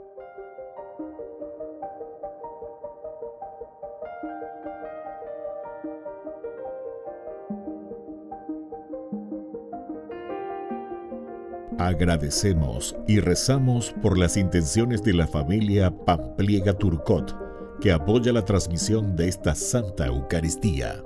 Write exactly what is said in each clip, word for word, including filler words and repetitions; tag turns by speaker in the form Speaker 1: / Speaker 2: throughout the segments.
Speaker 1: Agradecemos y rezamos por las intenciones de la familia Pampliega Turcot, que apoya la transmisión de esta Santa Eucaristía.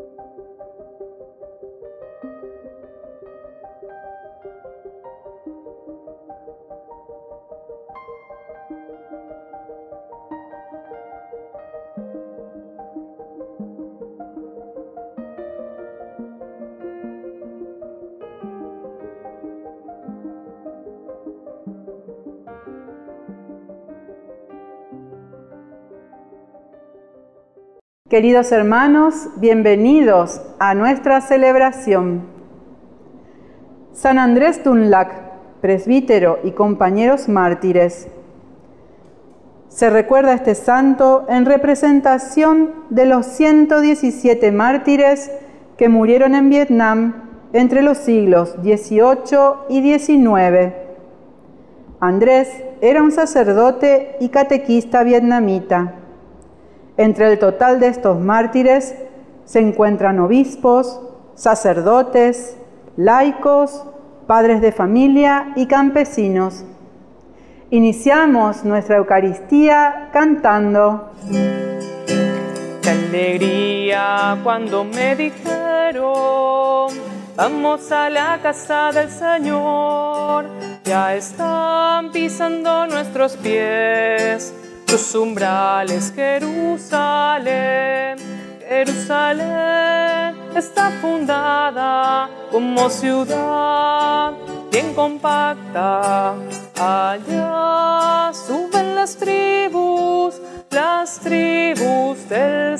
Speaker 2: Queridos hermanos, bienvenidos a nuestra celebración. San Andrés Dunlac, presbítero y compañeros mártires. Se recuerda a este santo en representación de los ciento diecisiete mártires que murieron en Vietnam entre los siglos dieciocho y diecinueve. Andrés era un sacerdote y catequista vietnamita. Entre el total de estos mártires se encuentran obispos, sacerdotes, laicos, padres de familia y campesinos. Iniciamos nuestra Eucaristía cantando.
Speaker 3: ¡Qué alegría cuando me dijeron, vamos a la casa del Señor! Ya están pisando nuestros pies tus umbrales, Jerusalén. Jerusalén está fundada como ciudad bien compacta. Allá suben las tribus, las tribus del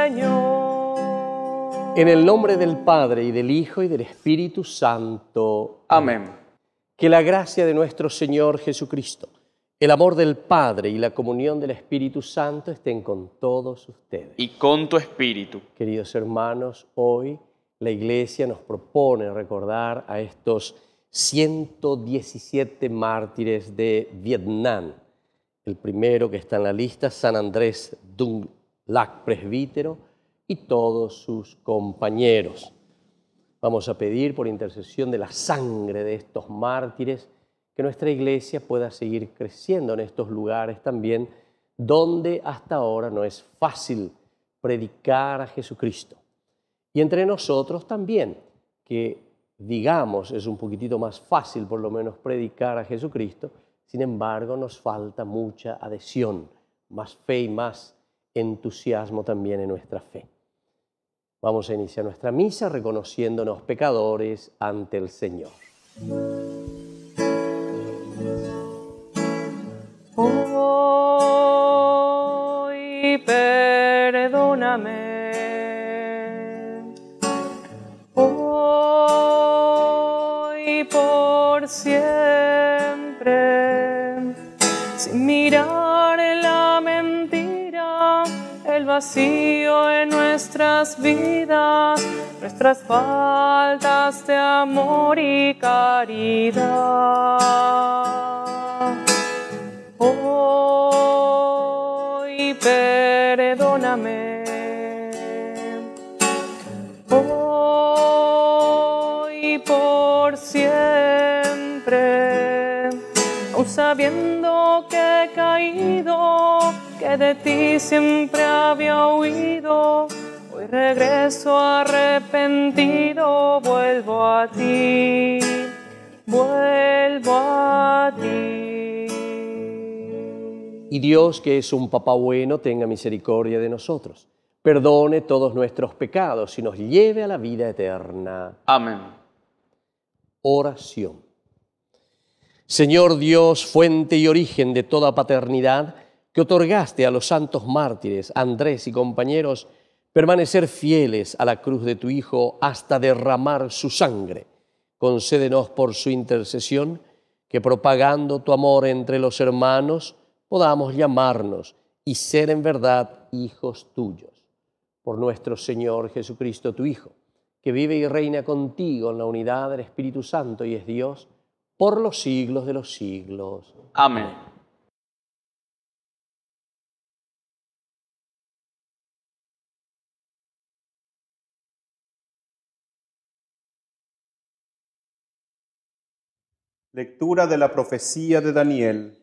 Speaker 3: Señor.
Speaker 4: En el nombre del Padre, y del Hijo, y del Espíritu Santo.
Speaker 3: Amén.
Speaker 4: Que la gracia de nuestro Señor Jesucristo, el amor del Padre y la comunión del Espíritu Santo estén con todos ustedes.
Speaker 3: Y con tu espíritu.
Speaker 4: Queridos hermanos, hoy la Iglesia nos propone recordar a estos ciento diecisiete mártires de Vietnam. El primero que está en la lista, San Andrés Dunlac, presbítero, y todos sus compañeros. Vamos a pedir por intercesión de la sangre de estos mártires que nuestra Iglesia pueda seguir creciendo en estos lugares también, donde hasta ahora no es fácil predicar a Jesucristo. Y entre nosotros también, que digamos es un poquitito más fácil por lo menos predicar a Jesucristo, sin embargo nos falta mucha adhesión, más fe y más entusiasmo también en nuestra fe. Vamos a iniciar nuestra misa reconociéndonos pecadores ante el Señor.
Speaker 3: Hoy perdóname, hoy por siempre, sin mirar en la mentira, el vacío en nuestras vidas, nuestras faltas de amor y caridad. Hoy perdóname, hoy por siempre, aun sabiendo que he caído, que de ti siempre había huido, hoy regreso arrepentido, vuelvo a ti, vuelvo a ti.
Speaker 4: Y Dios, que es un Papá bueno, tenga misericordia de nosotros, perdone todos nuestros pecados y nos lleve a la vida eterna.
Speaker 3: Amén.
Speaker 4: Oración. Señor Dios, fuente y origen de toda paternidad, que otorgaste a los santos mártires, Andrés y compañeros, permanecer fieles a la cruz de tu Hijo hasta derramar su sangre. Concédenos por su intercesión que, propagando tu amor entre los hermanos, podamos llamarnos y ser en verdad hijos tuyos. Por nuestro Señor Jesucristo, tu Hijo, que vive y reina contigo en la unidad del Espíritu Santo y es Dios por los siglos de los siglos.
Speaker 3: Amén.
Speaker 5: Lectura de la profecía de Daniel.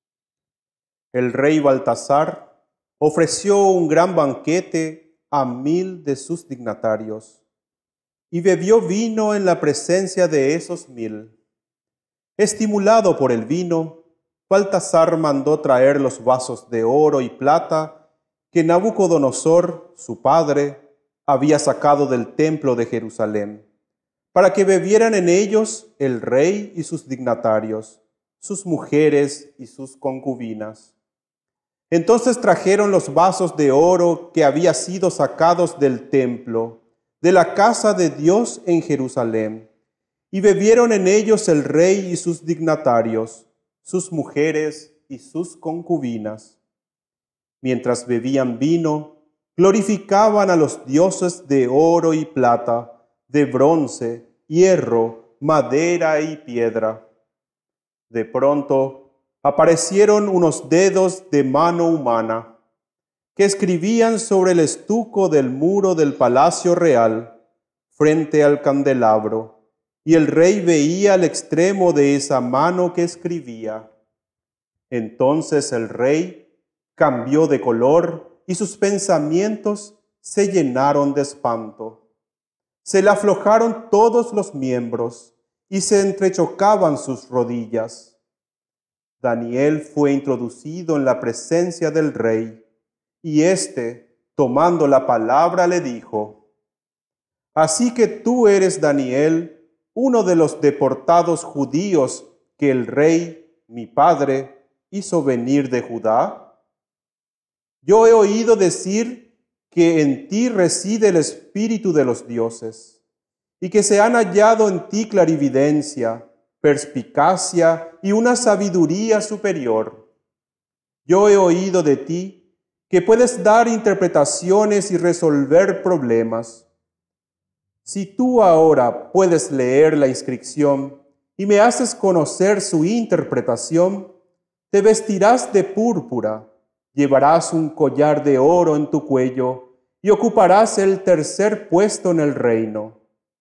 Speaker 5: El rey Baltasar ofreció un gran banquete a mil de sus dignatarios y bebió vino en la presencia de esos mil. Estimulado por el vino, Baltasar mandó traer los vasos de oro y plata que Nabucodonosor, su padre, había sacado del templo de Jerusalén, para que bebieran en ellos el rey y sus dignatarios, sus mujeres y sus concubinas. Entonces trajeron los vasos de oro que habían sido sacados del templo, de la casa de Dios en Jerusalén, y bebieron en ellos el rey y sus dignatarios, sus mujeres y sus concubinas. Mientras bebían vino, glorificaban a los dioses de oro y plata, de bronce, hierro, madera y piedra. De pronto aparecieron unos dedos de mano humana que escribían sobre el estuco del muro del palacio real frente al candelabro, y el rey veía el extremo de esa mano que escribía. Entonces el rey cambió de color y sus pensamientos se llenaron de espanto. Se le aflojaron todos los miembros y se entrechocaban sus rodillas. Daniel fue introducido en la presencia del rey, y éste, tomando la palabra, le dijo: Así que tú eres Daniel, uno de los deportados judíos que el rey, mi padre, hizo venir de Judá. Yo he oído decir que en ti reside el espíritu de los dioses, y que se han hallado en ti clarividencia, perspicacia y una sabiduría superior. Yo he oído de ti que puedes dar interpretaciones y resolver problemas. Si tú ahora puedes leer la inscripción y me haces conocer su interpretación, te vestirás de púrpura, llevarás un collar de oro en tu cuello y ocuparás el tercer puesto en el reino.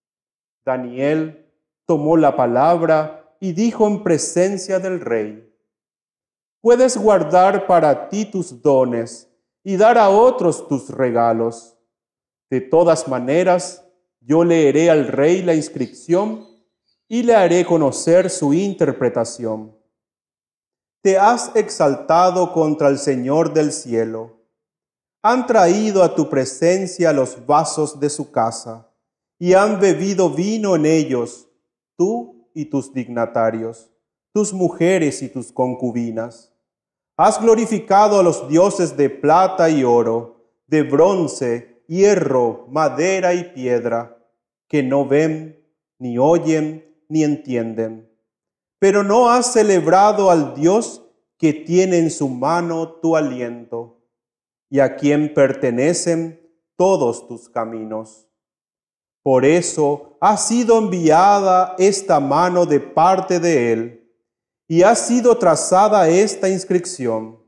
Speaker 5: Daniel tomó la palabra y dijo en presencia del rey: Puedes guardar para ti tus dones y dar a otros tus regalos. De todas maneras, yo leeré al rey la inscripción y le haré conocer su interpretación. Te has exaltado contra el Señor del cielo. Han traído a tu presencia los vasos de su casa y han bebido vino en ellos, tú y tus dignatarios, tus mujeres y tus concubinas. Has glorificado a los dioses de plata y oro, de bronce, hierro, madera y piedra, que no ven, ni oyen, ni entienden. Pero no has celebrado al Dios que tiene en su mano tu aliento, y a quien pertenecen todos tus caminos. Por eso ha sido enviada esta mano de parte de Él, y ha sido trazada esta inscripción.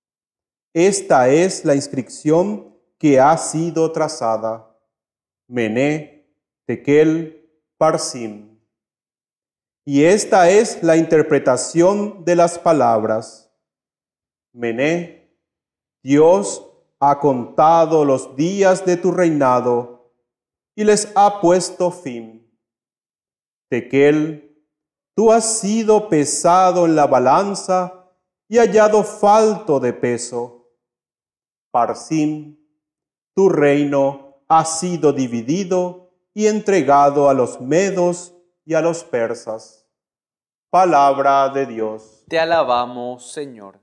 Speaker 5: Esta es la inscripción que ha sido trazada: Mené, Tekel, Parsim. Y esta es la interpretación de las palabras. Mené, Dios ha contado los días de tu reinado y les ha puesto fin. Tekel, tú has sido pesado en la balanza y hallado falto de peso. Parsim, tu reino ha sido dividido y entregado a los medos y a los persas. Palabra de Dios.
Speaker 6: Te alabamos, Señor.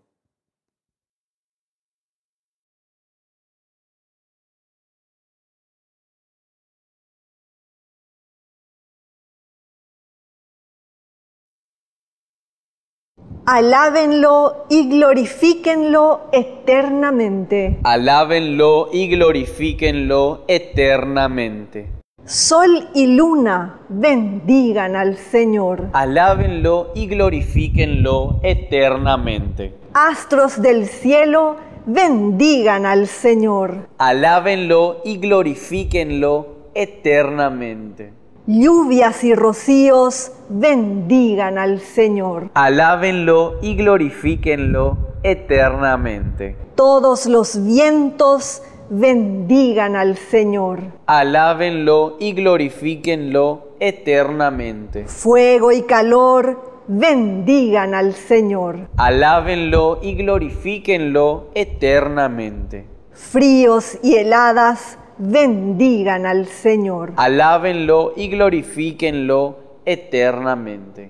Speaker 7: Alábenlo y glorifíquenlo eternamente.
Speaker 6: Alábenlo y glorifíquenlo eternamente.
Speaker 7: Sol y luna bendigan al Señor.
Speaker 6: Alábenlo y glorifíquenlo eternamente.
Speaker 7: Astros del cielo bendigan al Señor.
Speaker 6: Alábenlo y glorifíquenlo eternamente.
Speaker 7: Lluvias y rocíos bendigan al Señor.
Speaker 6: Alábenlo y glorifíquenlo eternamente.
Speaker 7: Todos los vientos bendigan al Señor.
Speaker 6: Alábenlo y glorifíquenlo eternamente.
Speaker 7: Fuego y calor bendigan al Señor.
Speaker 6: Alábenlo y glorifíquenlo eternamente.
Speaker 7: Fríos y heladas bendigan al Señor.
Speaker 6: Alábenlo y glorifíquenlo eternamente.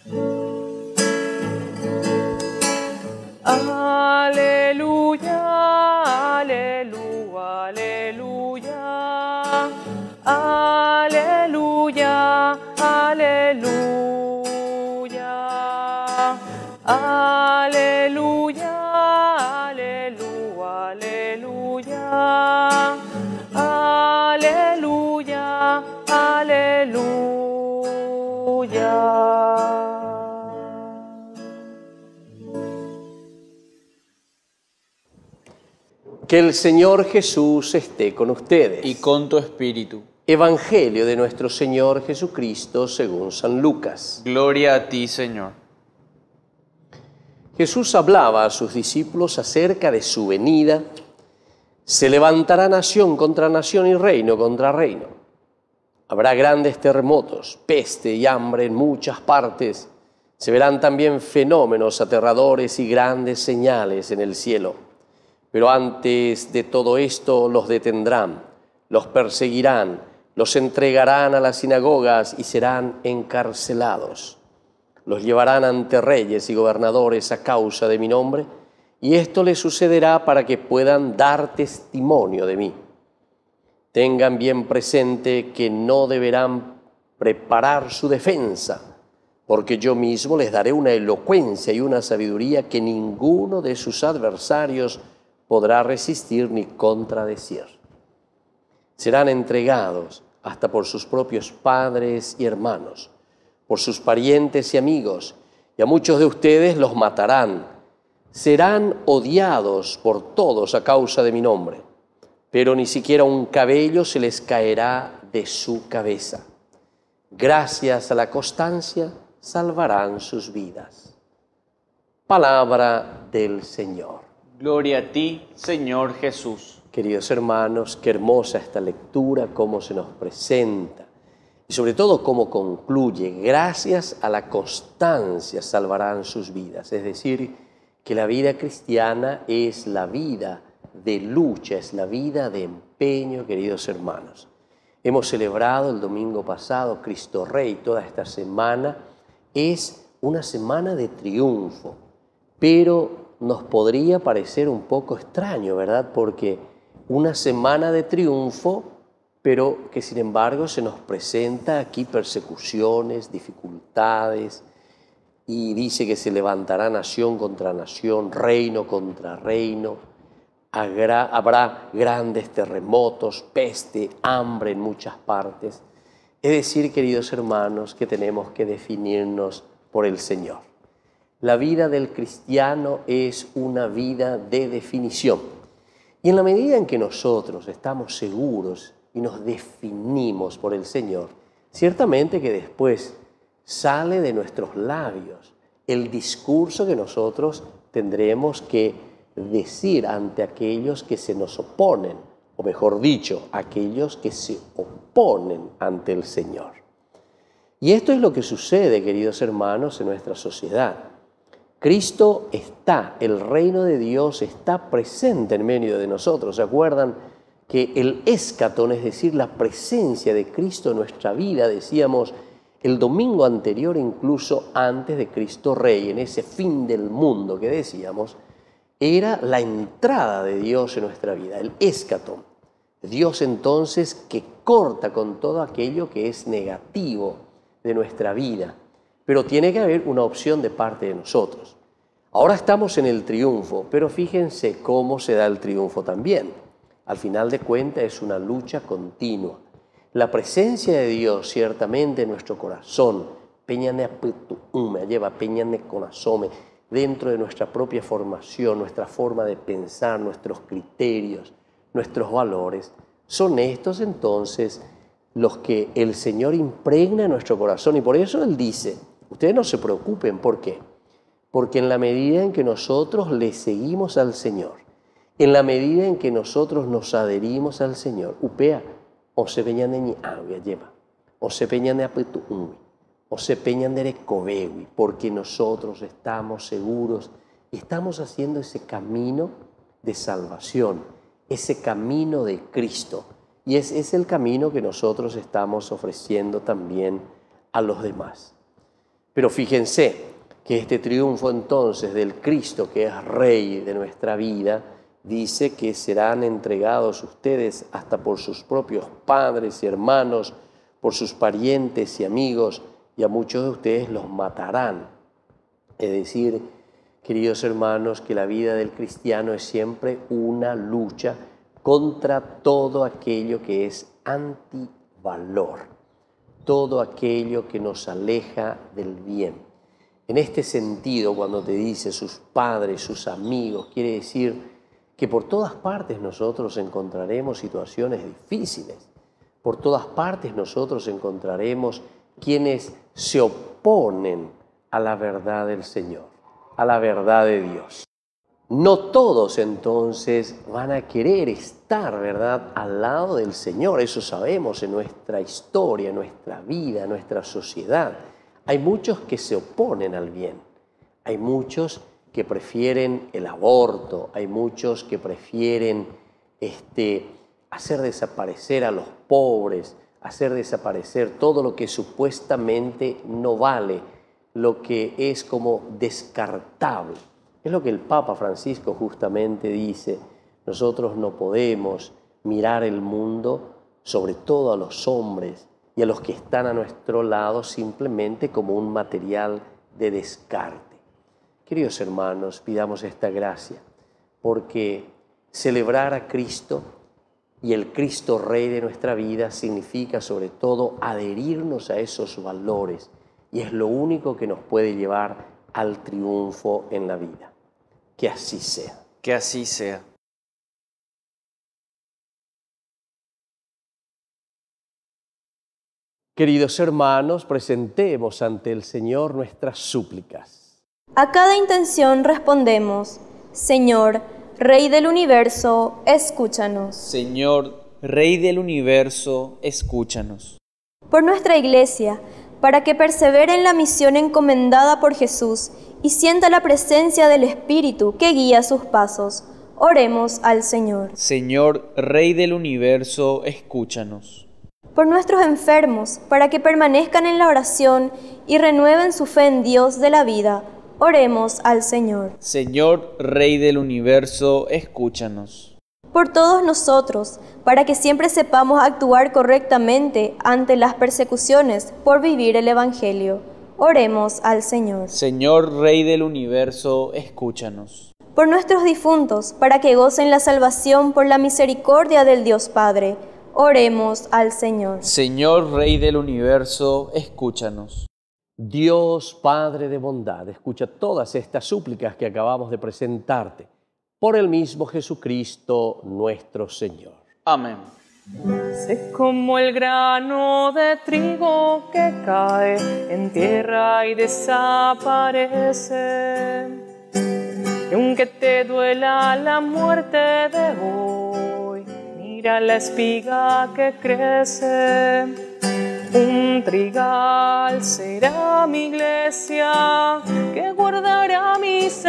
Speaker 3: Aleluya, aleluya, aleluya, aleluya, aleluya, aleluya, aleluya, aleluya, aleluya, aleluya.
Speaker 4: Que el Señor Jesús esté con ustedes.
Speaker 6: Y con tu espíritu.
Speaker 4: Evangelio de nuestro Señor Jesucristo según San Lucas.
Speaker 6: Gloria a ti, Señor.
Speaker 4: Jesús hablaba a sus discípulos acerca de su venida. Se levantará nación contra nación y reino contra reino. Habrá grandes terremotos, peste y hambre en muchas partes. Se verán también fenómenos aterradores y grandes señales en el cielo. Pero antes de todo esto los detendrán, los perseguirán, los entregarán a las sinagogas y serán encarcelados. Los llevarán ante reyes y gobernadores a causa de mi nombre, y esto les sucederá para que puedan dar testimonio de mí. Tengan bien presente que no deberán preparar su defensa, porque yo mismo les daré una elocuencia y una sabiduría que ninguno de sus adversarios podrá resistir ni contradecir. Serán entregados hasta por sus propios padres y hermanos, por sus parientes y amigos, y a muchos de ustedes los matarán. Serán odiados por todos a causa de mi nombre, pero ni siquiera un cabello se les caerá de su cabeza. Gracias a la constancia salvarán sus vidas. Palabra del Señor.
Speaker 6: Gloria a ti, Señor Jesús.
Speaker 4: Queridos hermanos, qué hermosa esta lectura, cómo se nos presenta y sobre todo cómo concluye. Gracias a la constancia salvarán sus vidas. Es decir, que la vida cristiana es la vida de lucha, es la vida de empeño, queridos hermanos. Hemos celebrado el domingo pasado Cristo Rey. Toda esta semana es una semana de triunfo, pero nos podría parecer un poco extraño, ¿verdad? Porque una semana de triunfo, pero que sin embargo se nos presenta aquí persecuciones, dificultades, y dice que se levantará nación contra nación, reino contra reino, habrá, habrá grandes terremotos, peste, hambre en muchas partes. Es decir, queridos hermanos, que tenemos que definirnos por el Señor. La vida del cristiano es una vida de definición. Y en la medida en que nosotros estamos seguros y nos definimos por el Señor, ciertamente que después sale de nuestros labios el discurso que nosotros tendremos que decir ante aquellos que se nos oponen, o mejor dicho, aquellos que se oponen ante el Señor. Y esto es lo que sucede, queridos hermanos, en nuestra sociedad. Cristo está, el reino de Dios está presente en medio de nosotros. ¿Se acuerdan que el escatón, es decir, la presencia de Cristo en nuestra vida, decíamos el domingo anterior, incluso antes de Cristo Rey, en ese fin del mundo que decíamos, era la entrada de Dios en nuestra vida, el escatón. Dios entonces que corta con todo aquello que es negativo de nuestra vida, pero tiene que haber una opción de parte de nosotros. Ahora estamos en el triunfo, pero fíjense cómo se da el triunfo también. Al final de cuentas es una lucha continua. La presencia de Dios ciertamente en nuestro corazón, peñane me lleva peñane conasome, dentro de nuestra propia formación, nuestra forma de pensar, nuestros criterios, nuestros valores, son estos entonces los que el Señor impregna en nuestro corazón. Y por eso Él dice, ustedes no se preocupen. ¿Por qué? Porque en la medida en que nosotros le seguimos al Señor, en la medida en que nosotros nos adherimos al Señor, upea, o se peñan de agua lleva, o se peñan de apetu o se peñan de recovewi, porque nosotros estamos seguros y estamos haciendo ese camino de salvación, ese camino de Cristo. Y ese es el camino que nosotros estamos ofreciendo también a los demás. Pero fíjense que este triunfo entonces del Cristo, que es Rey de nuestra vida, dice que serán entregados ustedes hasta por sus propios padres y hermanos, por sus parientes y amigos, y a muchos de ustedes los matarán. Es decir, queridos hermanos, que la vida del cristiano es siempre una lucha contra todo aquello que es antivalor, todo aquello que nos aleja del bien. En este sentido, cuando te dice sus padres, sus amigos, quiere decir que por todas partes nosotros encontraremos situaciones difíciles, por todas partes nosotros encontraremos quienes se oponen a la verdad del Señor, a la verdad de Dios. No todos entonces van a querer estar, ¿verdad?, al lado del Señor. Eso sabemos en nuestra historia, en nuestra vida, en nuestra sociedad. Hay muchos que se oponen al bien. Hay muchos que prefieren el aborto. Hay muchos que prefieren este, hacer desaparecer a los pobres, hacer desaparecer todo lo que supuestamente no vale, lo que es como descartable. Es lo que el Papa Francisco justamente dice. Nosotros no podemos mirar el mundo, sobre todo a los hombres y a los que están a nuestro lado, simplemente como un material de descarte. Queridos hermanos, pidamos esta gracia, porque celebrar a Cristo y el Cristo Rey de nuestra vida significa sobre todo adherirnos a esos valores, y es lo único que nos puede llevar al triunfo en la vida. Que así sea.
Speaker 6: Que así sea.
Speaker 4: Queridos hermanos, presentemos ante el Señor nuestras súplicas.
Speaker 8: A cada intención respondemos: Señor, Rey del universo, escúchanos.
Speaker 6: Señor, Rey del universo, escúchanos.
Speaker 8: Por nuestra Iglesia, para que persevere en la misión encomendada por Jesús y sienta la presencia del Espíritu que guía sus pasos, oremos al Señor.
Speaker 6: Señor, Rey del universo, escúchanos.
Speaker 8: Por nuestros enfermos, para que permanezcan en la oración y renueven su fe en Dios de la vida, oremos al Señor.
Speaker 6: Señor, Rey del universo, escúchanos.
Speaker 8: Por todos nosotros, para que siempre sepamos actuar correctamente ante las persecuciones por vivir el Evangelio, oremos al Señor.
Speaker 6: Señor, Rey del universo, escúchanos.
Speaker 8: Por nuestros difuntos, para que gocen la salvación por la misericordia del Dios Padre, oremos al Señor.
Speaker 6: Señor, Rey del universo, escúchanos.
Speaker 4: Dios Padre de bondad, escucha todas estas súplicas que acabamos de presentarte, por el mismo Jesucristo nuestro Señor.
Speaker 6: Amén.
Speaker 3: Sé como el grano de trigo que cae en tierra y desaparece. Y aunque te duela la muerte de hoy, mira la espiga que crece. Un trigal será mi iglesia, que guardará mis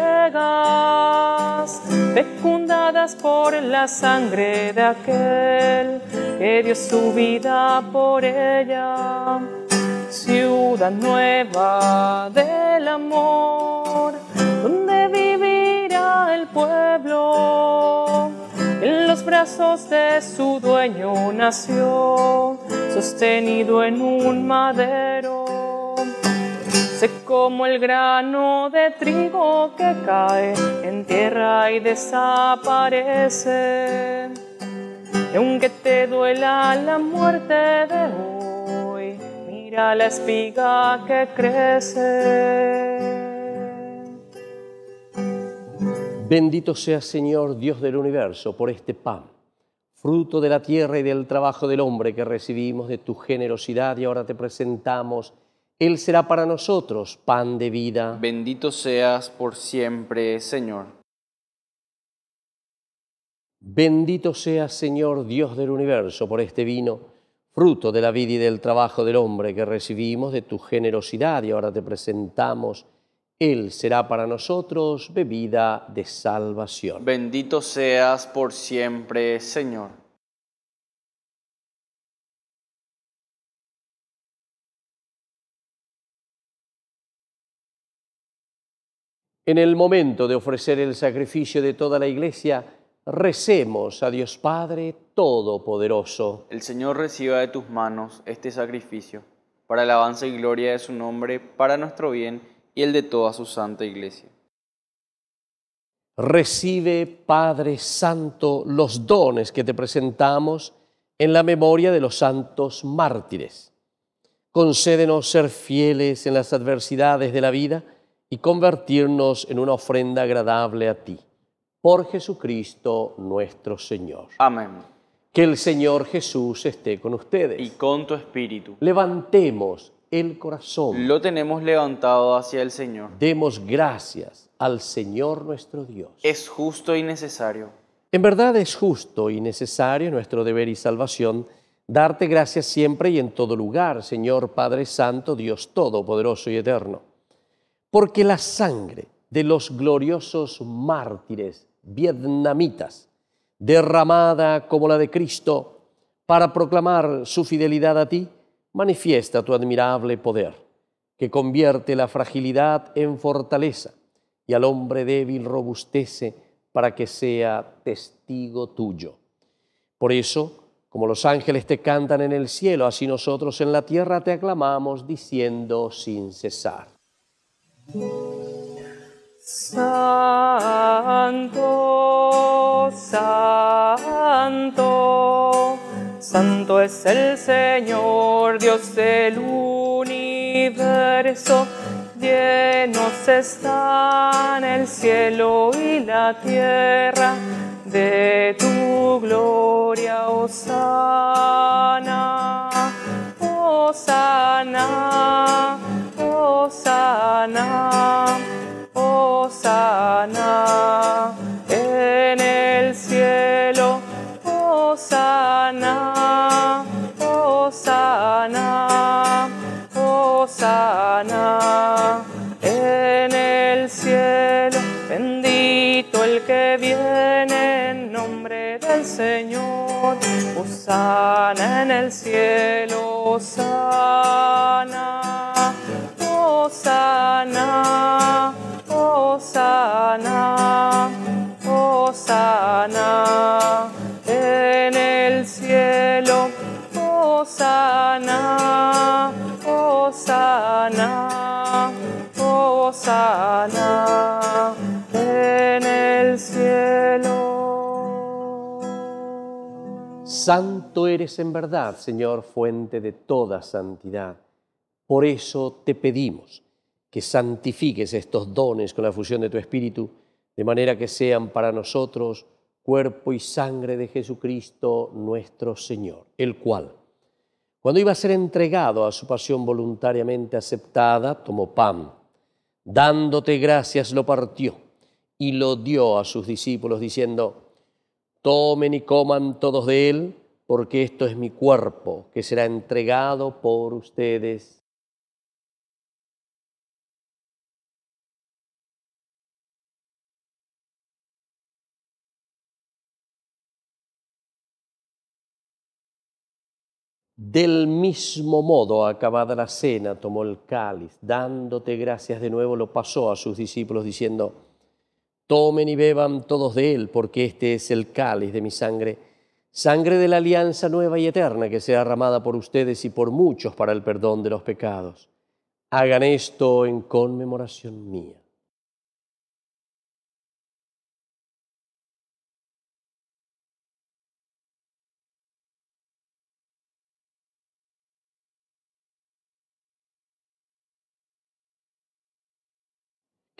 Speaker 3: entregas, fecundadas por la sangre de aquel que dio su vida por ella. Ciudad nueva del amor, donde vivirá el pueblo, en los brazos de su dueño nació, sostenido en un madero. Sé como el grano de trigo que cae en tierra y desaparece. Y aunque te duela la muerte de hoy, mira la espiga que crece.
Speaker 4: Bendito sea, Señor, Dios del universo, por este pan, fruto de la tierra y del trabajo del hombre que recibimos de tu generosidad y ahora te presentamos. Él será para nosotros pan de vida.
Speaker 6: Bendito seas por siempre, Señor.
Speaker 4: Bendito seas, Señor, Dios del universo, por este vino, fruto de la vida y del trabajo del hombre que recibimos de tu generosidad y ahora te presentamos. Él será para nosotros bebida de salvación.
Speaker 6: Bendito seas por siempre, Señor.
Speaker 4: En el momento de ofrecer el sacrificio de toda la Iglesia, recemos a Dios Padre Todopoderoso.
Speaker 6: El Señor reciba de tus manos este sacrificio, para alabanza y gloria de su nombre, para nuestro bien y el de toda su santa Iglesia.
Speaker 4: Recibe, Padre Santo, los dones que te presentamos en la memoria de los santos mártires. Concédenos ser fieles en las adversidades de la vida y convertirnos en una ofrenda agradable a ti. Por Jesucristo nuestro Señor.
Speaker 6: Amén.
Speaker 4: Que el Señor Jesús esté con ustedes.
Speaker 6: Y con tu espíritu.
Speaker 4: Levantemos el corazón.
Speaker 6: Lo tenemos levantado hacia el Señor.
Speaker 4: Demos gracias al Señor nuestro Dios.
Speaker 6: Es justo y necesario.
Speaker 4: En verdad es justo y necesario, nuestro deber y salvación, darte gracias siempre y en todo lugar, Señor Padre Santo, Dios Todopoderoso y Eterno, porque la sangre de los gloriosos mártires vietnamitas, derramada como la de Cristo, para proclamar su fidelidad a ti, manifiesta tu admirable poder, que convierte la fragilidad en fortaleza y al hombre débil robustece para que sea testigo tuyo. Por eso, como los ángeles te cantan en el cielo, así nosotros en la tierra te aclamamos diciendo sin cesar.
Speaker 3: Santo, santo, santo es el Señor, Dios del universo. Llenos están el cielo y la tierra de tu gloria, Hosana, Hosana, Hosana, Hosana en el cielo, Hosana, Hosana, Hosana en el cielo. Bendito el que viene en nombre del Señor, Hosana en el cielo, Hosana, Hosana, Hosana, Hosana en el cielo, Hosana, Hosana, Hosana en el cielo.
Speaker 4: Santo eres en verdad, Señor, fuente de toda santidad. Por eso te pedimos que santifiques estos dones con la fusión de tu Espíritu, de manera que sean para nosotros cuerpo y sangre de Jesucristo nuestro Señor, el cual, cuando iba a ser entregado a su pasión voluntariamente aceptada, tomó pan, dándote gracias lo partió y lo dio a sus discípulos diciendo: tomen y coman todos de él, porque esto es mi cuerpo que será entregado por ustedes. Del mismo modo, acabada la cena, tomó el cáliz, dándote gracias de nuevo, lo pasó a sus discípulos diciendo: tomen y beban todos de él, porque este es el cáliz de mi sangre, sangre de la alianza nueva y eterna que sea derramada por ustedes y por muchos para el perdón de los pecados. Hagan esto en conmemoración mía.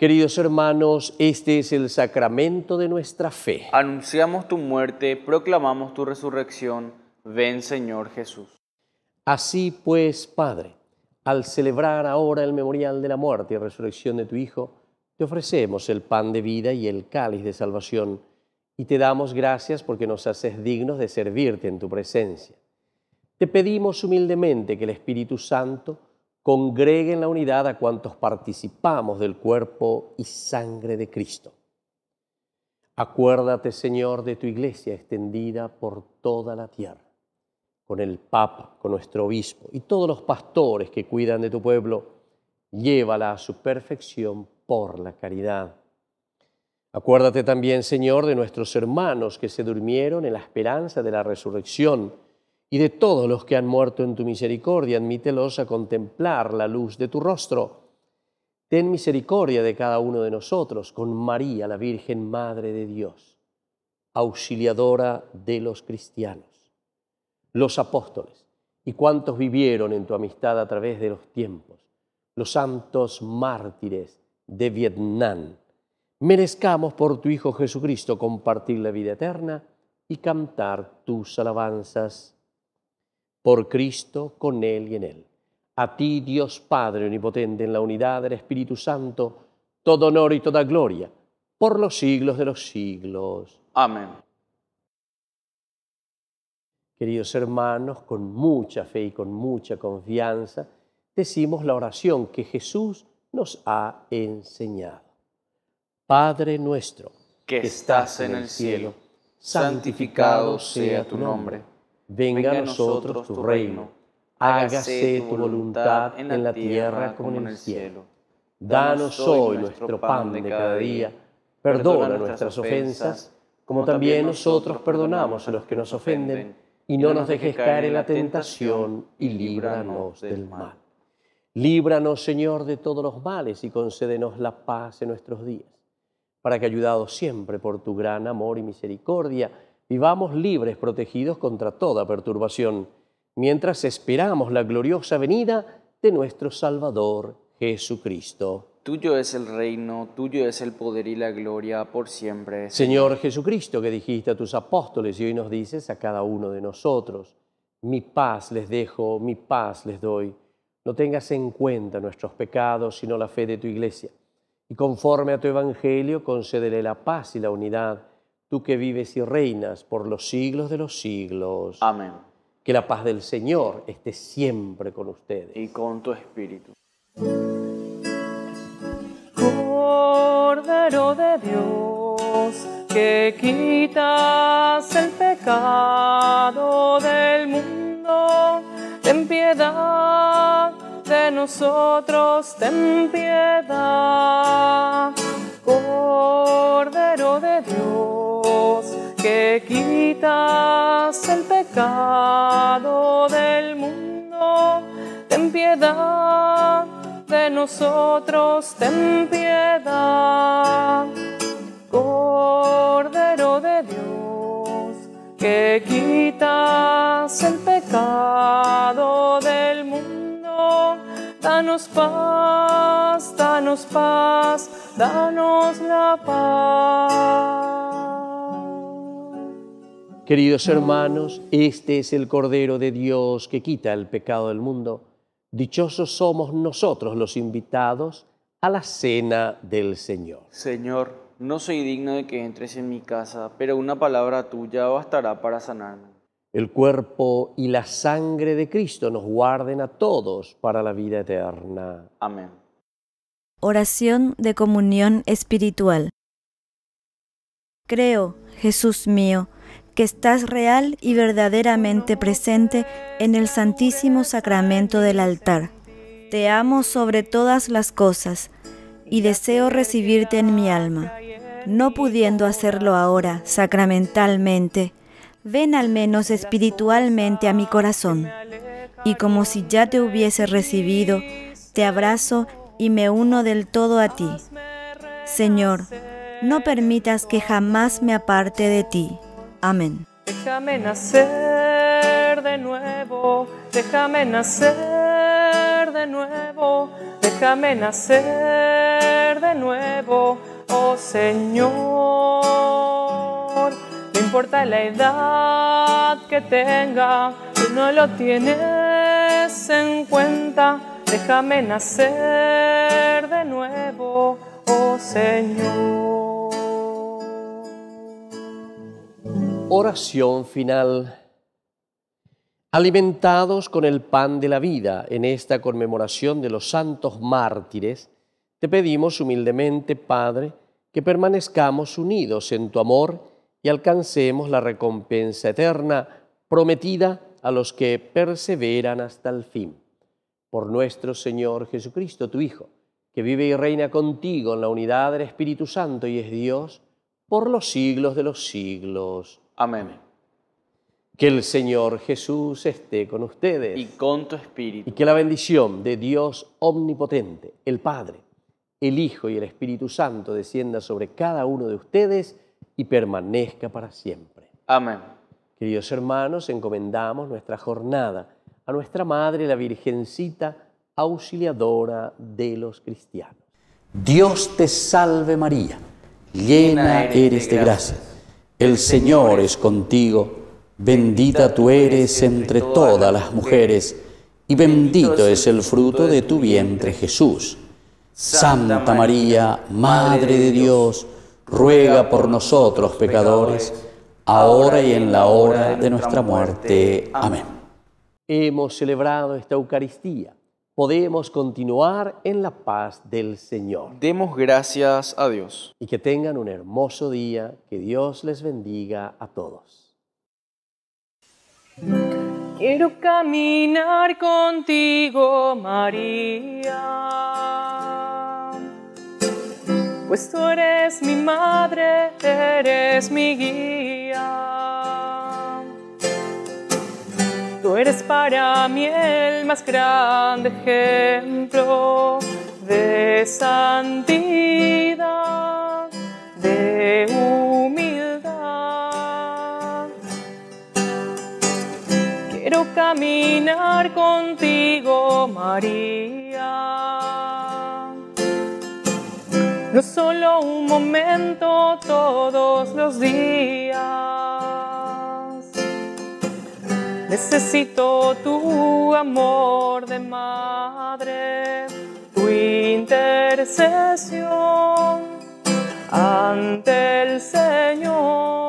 Speaker 4: Queridos hermanos, este es el sacramento de nuestra fe.
Speaker 6: Anunciamos tu muerte, proclamamos tu resurrección. Ven, Señor Jesús.
Speaker 4: Así pues, Padre, al celebrar ahora el memorial de la muerte y resurrección de tu Hijo, te ofrecemos el pan de vida y el cáliz de salvación, y te damos gracias porque nos haces dignos de servirte en tu presencia. Te pedimos humildemente que el Espíritu Santo congregue en la unidad a cuantos participamos del cuerpo y sangre de Cristo. Acuérdate, Señor, de tu Iglesia extendida por toda la tierra, con el Papa, con nuestro obispo y todos los pastores que cuidan de tu pueblo. Llévala a su perfección por la caridad. Acuérdate también, Señor, de nuestros hermanos que se durmieron en la esperanza de la resurrección, y de todos los que han muerto en tu misericordia, admítelos a contemplar la luz de tu rostro. Ten misericordia de cada uno de nosotros, con María, la Virgen Madre de Dios, auxiliadora de los cristianos, los apóstoles y cuantos vivieron en tu amistad a través de los tiempos, los santos mártires de Vietnam. Merezcamos por tu Hijo Jesucristo compartir la vida eterna y cantar tus alabanzas. Por Cristo, con Él y en Él. A ti, Dios Padre omnipotente, en la unidad del Espíritu Santo, todo honor y toda gloria, por los siglos de los siglos.
Speaker 6: Amén.
Speaker 4: Queridos hermanos, con mucha fe y con mucha confianza, decimos la oración que Jesús nos ha enseñado. Padre nuestro,
Speaker 6: que estás en el cielo, santificado sea tu nombre.
Speaker 4: Venga a nosotros tu reino, hágase tu voluntad en la tierra como en el cielo. Danos hoy nuestro pan de cada día, perdona nuestras ofensas, como también nosotros perdonamos a los que nos ofenden, y no nos dejes caer en la tentación, y líbranos del mal. Líbranos, Señor, de todos los males, y concédenos la paz en nuestros días, para que, ayudados siempre por tu gran amor y misericordia, vivamos libres, protegidos contra toda perturbación, mientras esperamos la gloriosa venida de nuestro Salvador Jesucristo.
Speaker 6: Tuyo es el reino, tuyo es el poder y la gloria por siempre.
Speaker 4: Señor Jesucristo, que dijiste a tus apóstoles y hoy nos dices a cada uno de nosotros, mi paz les dejo, mi paz les doy. No tengas en cuenta nuestros pecados, sino la fe de tu Iglesia. Y conforme a tu Evangelio, concédele la paz y la unidad, tú que vives y reinas por los siglos de los siglos.
Speaker 6: Amén.
Speaker 4: Que la paz del Señor esté siempre con ustedes.
Speaker 6: Y con tu espíritu.
Speaker 3: Cordero de Dios, que quitas el pecado del mundo, ten piedad de nosotros, ten piedad. Cordero de Dios, que quitas el pecado del mundo, ten piedad de nosotros, ten piedad. Cordero de Dios, que quitas el pecado del mundo, danos paz, danos paz, danos la paz.
Speaker 4: Queridos hermanos, este es el Cordero de Dios que quita el pecado del mundo. Dichosos somos nosotros los invitados a la cena del Señor.
Speaker 6: Señor, no soy digno de que entres en mi casa, pero una palabra tuya bastará para sanarme.
Speaker 4: El cuerpo y la sangre de Cristo nos guarden a todos para la vida eterna.
Speaker 6: Amén.
Speaker 9: Oración de comunión espiritual. Creo, Jesús mío, que estás real y verdaderamente presente en el Santísimo Sacramento del altar. Te amo sobre todas las cosas y deseo recibirte en mi alma. No pudiendo hacerlo ahora sacramentalmente, ven al menos espiritualmente a mi corazón, y como si ya te hubiese recibido, te abrazo y me uno del todo a ti. Señor, no permitas que jamás me aparte de ti. Amén.
Speaker 3: Déjame nacer de nuevo, déjame nacer de nuevo, déjame nacer de de nuevo, oh Señor. No importa la edad que tenga, tú no lo tienes en cuenta. Déjame nacer de nuevo, oh Señor.
Speaker 4: Oración final. Alimentados con el pan de la vida en esta conmemoración de los santos mártires, te pedimos humildemente, Padre, que permanezcamos unidos en tu amor y alcancemos la recompensa eterna prometida a los que perseveran hasta el fin. Por nuestro Señor Jesucristo, tu Hijo, que vive y reina contigo en la unidad del Espíritu Santo y es Dios, por los siglos de los siglos.
Speaker 6: Amén.
Speaker 4: Que el Señor Jesús esté con ustedes.
Speaker 6: Y con tu espíritu.
Speaker 4: Y que la bendición de Dios omnipotente, el Padre, el Hijo y el Espíritu Santo descienda sobre cada uno de ustedes y permanezca para siempre.
Speaker 6: Amén.
Speaker 4: Queridos hermanos, encomendamos nuestra jornada a nuestra Madre, la Virgencita, auxiliadora de los cristianos. Dios te salve María, llena eres de gracia. El Señor es contigo. Bendita tú eres entre todas las mujeres, y bendito es el fruto de tu vientre, Jesús. Santa María, Madre de Dios, ruega por nosotros pecadores, ahora y en la hora de nuestra muerte. Amén. Hemos celebrado esta Eucaristía. Podemos continuar en la paz del Señor.
Speaker 6: Demos gracias a Dios.
Speaker 4: Y que tengan un hermoso día. Que Dios les bendiga a todos.
Speaker 3: Quiero caminar contigo, María, pues tú eres mi madre, eres mi guía. Tú eres para mí el más grande ejemplo de santidad, de humildad. Quiero caminar contigo, María, no solo un momento, todos los días. Necesito tu amor de madre, tu intercesión ante el Señor.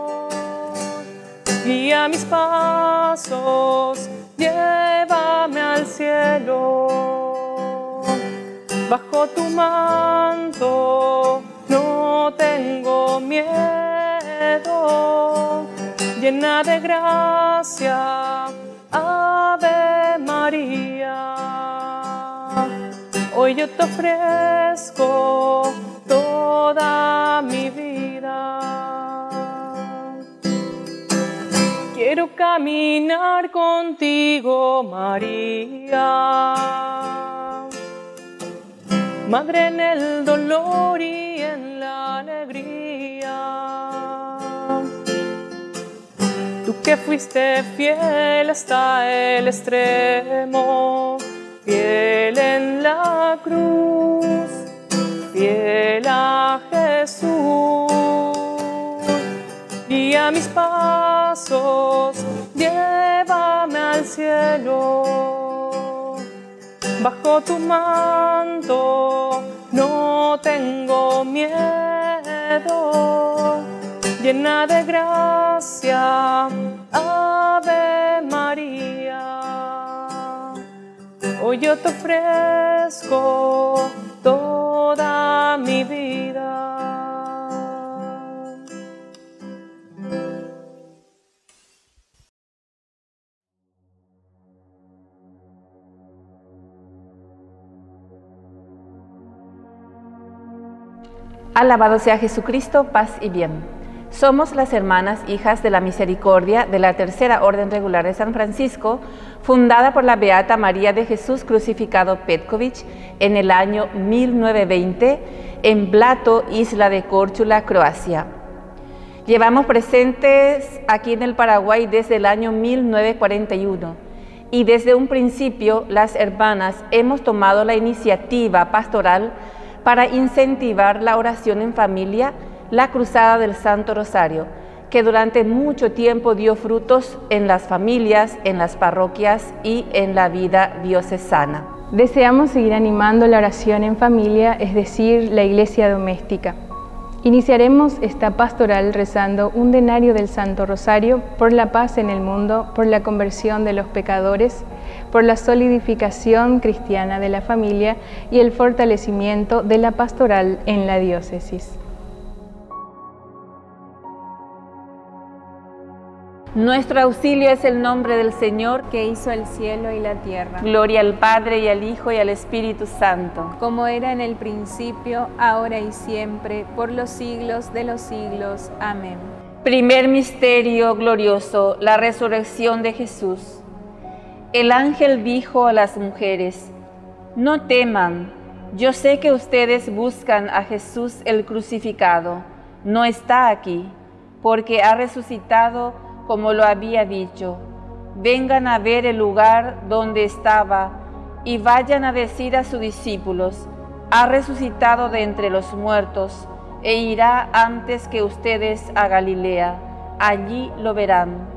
Speaker 3: Guía mis pasos, llévame al cielo. Bajo tu manto no tengo miedo. Llena de gracia, Ave María. Hoy yo te ofrezco toda mi vida. Quiero caminar contigo, María, Madre en el dolor y en la alegría. Tú que fuiste fiel hasta el extremo, fiel en la cruz, fiel a Jesús. Guía mis pasos, llévame al cielo. Bajo tu manto no tengo miedo. Llena de gracia, Ave María. Hoy yo te ofrezco toda mi vida.
Speaker 10: Alabado sea Jesucristo, paz y bien. Somos las hermanas hijas de la misericordia de la Tercera Orden Regular de San Francisco, fundada por la Beata María de Jesús Crucificado Petković en el año mil novecientos veinte en Blato, isla de Córčula, Croacia. Llevamos presentes aquí en el Paraguay desde el año mil novecientos cuarenta y uno y desde un principio las hermanas hemos tomado la iniciativa pastoral para incentivar la oración en familia, la Cruzada del Santo Rosario, que durante mucho tiempo dio frutos en las familias, en las parroquias y en la vida diocesana.
Speaker 11: Deseamos seguir animando la oración en familia, es decir, la iglesia doméstica. Iniciaremos esta pastoral rezando un denario del Santo Rosario por la paz en el mundo, por la conversión de los pecadores, por la solidificación cristiana de la familia y el fortalecimiento de la pastoral en la diócesis.
Speaker 10: Nuestro auxilio es el nombre del Señor,
Speaker 11: que hizo el cielo y la tierra.
Speaker 10: Gloria al Padre, y al Hijo, y al Espíritu Santo.
Speaker 11: Como era en el principio, ahora y siempre, por los siglos de los siglos. Amén.
Speaker 10: Primer misterio glorioso, la resurrección de Jesús. El ángel dijo a las mujeres: no teman, yo sé que ustedes buscan a Jesús el crucificado. No está aquí, porque ha resucitado como lo había dicho. Vengan a ver el lugar donde estaba y vayan a decir a sus discípulos: ha resucitado de entre los muertos e irá antes que ustedes a Galilea. Allí lo verán.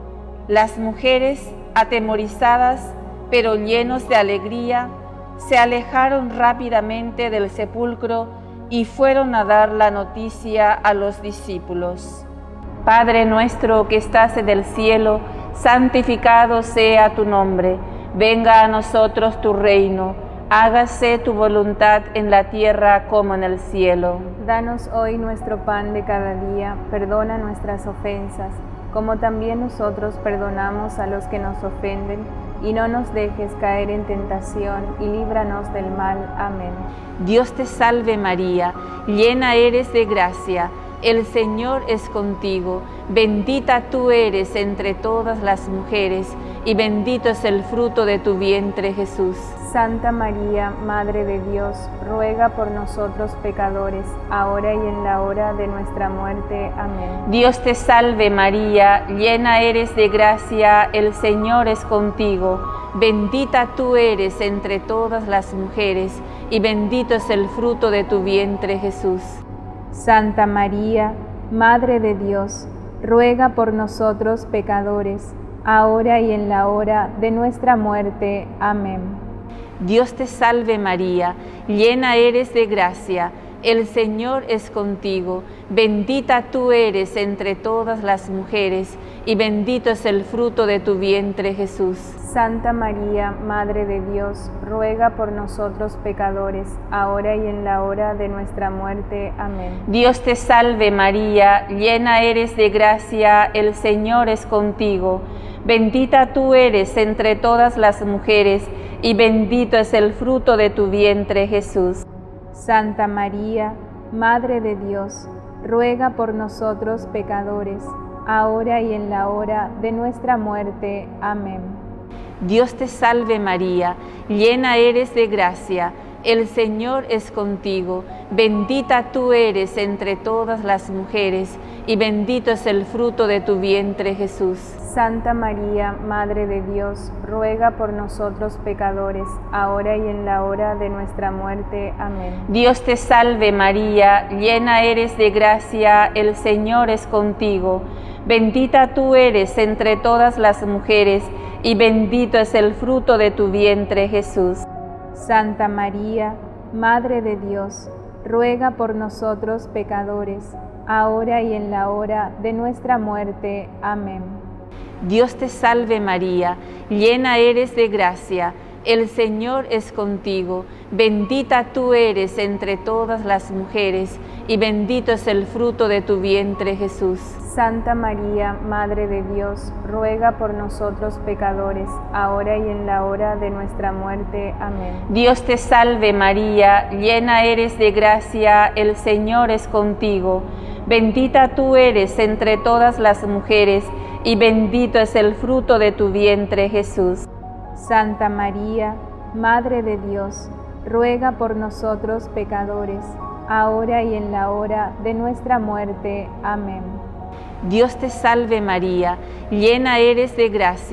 Speaker 10: Las mujeres, atemorizadas pero llenos de alegría, se alejaron rápidamente del sepulcro y fueron a dar la noticia a los discípulos. Padre nuestro que estás en el cielo, santificado sea tu nombre. Venga a nosotros tu reino. Hágase tu voluntad en la tierra como en el cielo.
Speaker 11: Danos hoy nuestro pan de cada día. Perdona nuestras ofensas, como también nosotros perdonamos a los que nos ofenden. Y no nos dejes caer en tentación, y líbranos del mal. Amén.
Speaker 10: Dios te salve María, llena eres de gracia. El Señor es contigo, bendita tú eres entre todas las mujeres, y bendito es el fruto de tu vientre, Jesús.
Speaker 11: Santa María, Madre de Dios, ruega por nosotros pecadores, ahora y en la hora de nuestra muerte. Amén.
Speaker 10: Dios te salve María, llena eres de gracia, el Señor es contigo, bendita tú eres entre todas las mujeres, y bendito es el fruto de tu vientre, Jesús.
Speaker 11: Santa María, Madre de Dios, ruega por nosotros pecadores, ahora y en la hora de nuestra muerte. Amén.
Speaker 10: Dios te salve María, llena eres de gracia, el Señor es contigo, bendita tú eres entre todas las mujeres, y bendito es el fruto de tu vientre, Jesús.
Speaker 11: Santa María, Madre de Dios, ruega por nosotros pecadores, ahora y en la hora de nuestra muerte. Amén.
Speaker 10: Dios te salve María, llena eres de gracia, el Señor es contigo, bendita tú eres entre todas las mujeres, y bendito es el fruto de tu vientre, Jesús.
Speaker 11: Santa María, Madre de Dios, ruega por nosotros pecadores, ahora y en la hora de nuestra muerte. Amén.
Speaker 10: Dios te salve María, llena eres de gracia, el Señor es contigo, bendita tú eres entre todas las mujeres, y bendito es el fruto de tu vientre, Jesús.
Speaker 11: Santa María, Madre de Dios, ruega por nosotros pecadores, ahora y en la hora de nuestra muerte. Amén.
Speaker 10: Dios te salve María, llena eres de gracia, el Señor es contigo, bendita tú eres entre todas las mujeres, y bendito es el fruto de tu vientre, Jesús.
Speaker 11: Santa María, Madre de Dios, ruega por nosotros pecadores, ahora y en la hora de nuestra muerte. Amén.
Speaker 10: Dios te salve María, llena eres de gracia, el Señor es contigo, bendita tú eres entre todas las mujeres, y bendito es el fruto de tu vientre, Jesús.
Speaker 11: Santa María, Madre de Dios, ruega por nosotros pecadores, ahora y en la hora de nuestra muerte. Amén.
Speaker 10: Dios te salve María, llena eres de gracia, el Señor es contigo, bendita tú eres entre todas las mujeres, y bendito es el fruto de tu vientre, Jesús.
Speaker 11: Santa María, Madre de Dios, ruega por nosotros pecadores, ahora y en la hora de nuestra muerte. Amén.
Speaker 10: Dios te salve María, llena eres de gracia,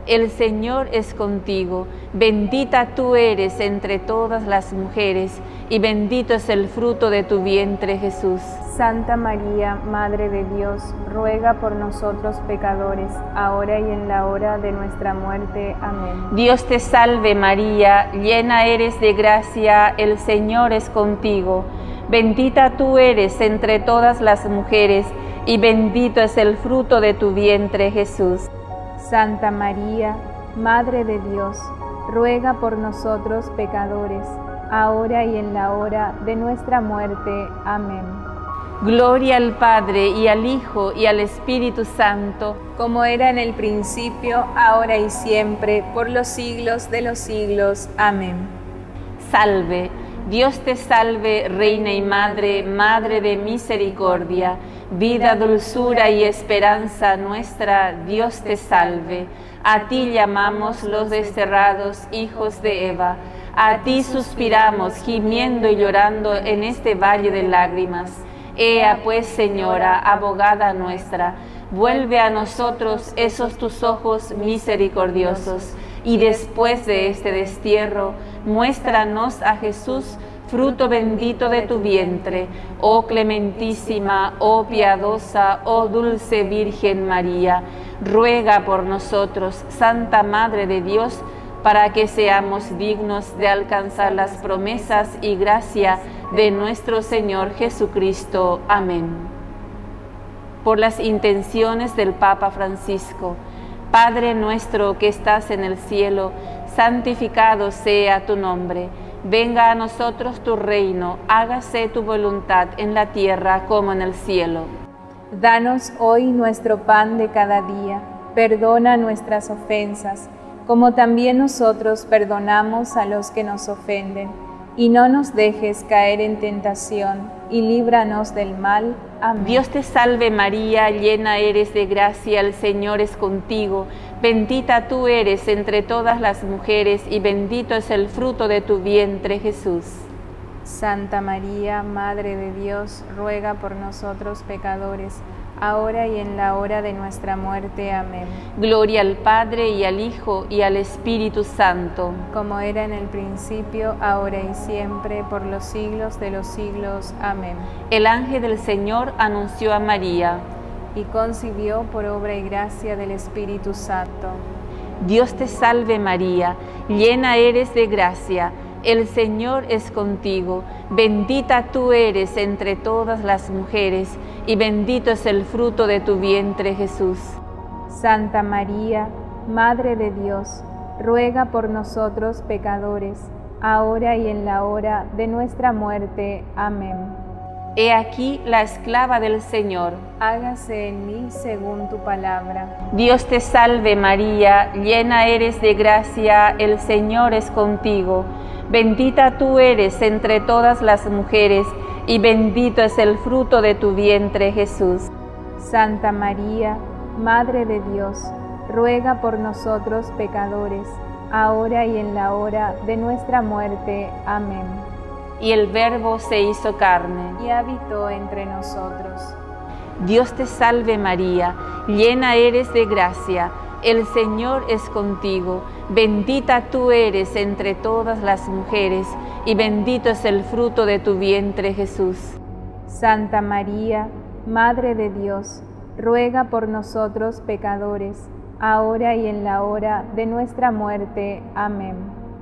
Speaker 10: el Señor es contigo. Bendita tú eres entre todas las mujeres, y bendito es el fruto de tu vientre, Jesús.
Speaker 11: Santa María, Madre de Dios, ruega por nosotros pecadores, ahora y en la hora de nuestra muerte. Amén.
Speaker 10: Dios te salve María, llena eres de gracia, el Señor es contigo. Bendita tú eres entre todas las mujeres, y bendito es el fruto de tu vientre, Jesús.
Speaker 11: Santa María, Madre de Dios, ruega por nosotros pecadores, ahora y en la hora de nuestra muerte. Amén.
Speaker 10: Gloria al Padre, y al Hijo, y al Espíritu Santo,
Speaker 11: como era en el principio, ahora y siempre, por los siglos de los siglos. Amén.
Speaker 10: Salve, Dios te salve, Reina y Madre, Madre de misericordia, vida, dulzura y esperanza nuestra, Dios te salve. A ti llamamos los desterrados hijos de Eva, a ti suspiramos, gimiendo y llorando en este valle de lágrimas. Ea pues, Señora, abogada nuestra, vuelve a nosotros esos tus ojos misericordiosos, y después de este destierro, muéstranos a Jesús, fruto bendito de tu vientre, oh clementísima, oh piadosa, oh dulce Virgen María. Ruega por nosotros, Santa Madre de Dios, para que seamos dignos de alcanzar las promesas y gracia de nuestro Señor Jesucristo. Amén. Por las intenciones del Papa Francisco, Padre nuestro que estás en el cielo, santificado sea tu nombre. Venga a nosotros tu reino, hágase tu voluntad en la tierra como en el cielo.
Speaker 11: Danos hoy nuestro pan de cada día, perdona nuestras ofensas, como también nosotros perdonamos a los que nos ofenden. Y no nos dejes caer en tentación, y líbranos del mal. Amén.
Speaker 10: Dios te salve María, llena eres de gracia, el Señor es contigo. Bendita tú eres entre todas las mujeres, y bendito es el fruto de tu vientre, Jesús.
Speaker 11: Santa María, Madre de Dios, ruega por nosotros pecadores, ahora y en la hora de nuestra muerte. Amén.
Speaker 10: Gloria al Padre, y al Hijo, y al Espíritu Santo.
Speaker 11: Como era en el principio, ahora y siempre, por los siglos de los siglos. Amén.
Speaker 10: El ángel del Señor anunció a María,
Speaker 11: y concibió por obra y gracia del Espíritu Santo.
Speaker 10: Dios te salve María, llena eres de gracia, el Señor es contigo, bendita tú eres entre todas las mujeres, y bendito es el fruto de tu vientre, Jesús.
Speaker 11: Santa María, Madre de Dios, ruega por nosotros pecadores, ahora y en la hora de nuestra muerte. Amén.
Speaker 10: He aquí la esclava del Señor.
Speaker 11: Hágase en mí según tu palabra.
Speaker 10: Dios te salve María, llena eres de gracia, el Señor es contigo. Bendita tú eres entre todas las mujeres, y bendito es el fruto de tu vientre, Jesús.
Speaker 11: Santa María, Madre de Dios, ruega por nosotros pecadores, ahora y en la hora de nuestra muerte. Amén.
Speaker 10: Y el Verbo se hizo carne,
Speaker 11: y habitó entre nosotros.
Speaker 10: Dios te salve María, llena eres de gracia, el Señor es contigo. Bendita tú eres entre todas las mujeres, y bendito es el fruto de tu vientre, Jesús.
Speaker 11: Santa María, Madre de Dios, ruega por nosotros pecadores, ahora y en la hora de nuestra muerte. Amén.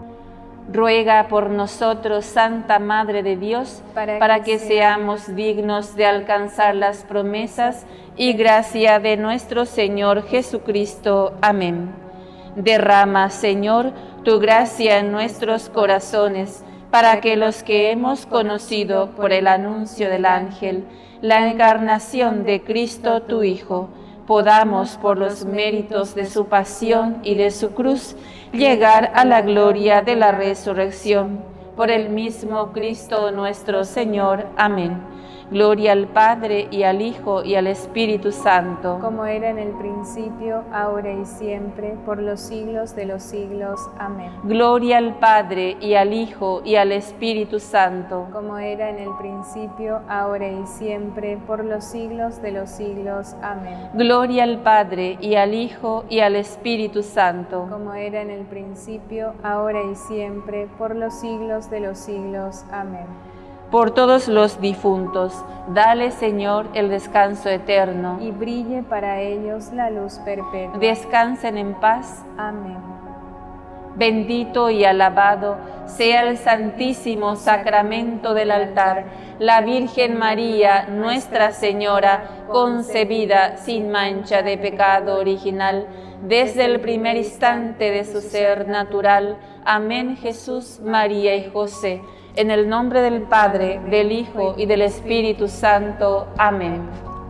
Speaker 10: Ruega por nosotros, Santa Madre de Dios, para, para que, que seamos dignos de alcanzar las promesas y gracia de nuestro Señor Jesucristo. Amén. Derrama, Señor, tu gracia en nuestros corazones, para que los que hemos conocido por el anuncio del ángel la encarnación de Cristo tu Hijo, podamos, por los méritos de su pasión y de su cruz, llegar a la gloria de la resurrección. Por el mismo Cristo nuestro Señor. Amén. Gloria al Padre, y al Hijo, y al Espíritu Santo.
Speaker 11: Como era en el principio, ahora y siempre, por los siglos de los siglos. Amén.
Speaker 10: Gloria al Padre, y al Hijo, y al Espíritu Santo.
Speaker 11: Como era en el principio, ahora y siempre, por los siglos de los siglos. Amén.
Speaker 10: Gloria al Padre, y al Hijo, y al Espíritu Santo.
Speaker 11: Como era en el principio, ahora y siempre, por los siglos de los siglos. Amén.
Speaker 10: Por todos los difuntos, dale, Señor, el descanso eterno.
Speaker 11: Y brille para ellos la luz perpetua.
Speaker 10: Descansen en paz.
Speaker 11: Amén.
Speaker 10: Bendito y alabado sea el santísimo sacramento del altar, la Virgen María, Nuestra Señora, concebida sin mancha de pecado original, desde el primer instante de su ser natural. Amén. Jesús, María y José. En el nombre del Padre, del Hijo y del Espíritu Santo. Amén.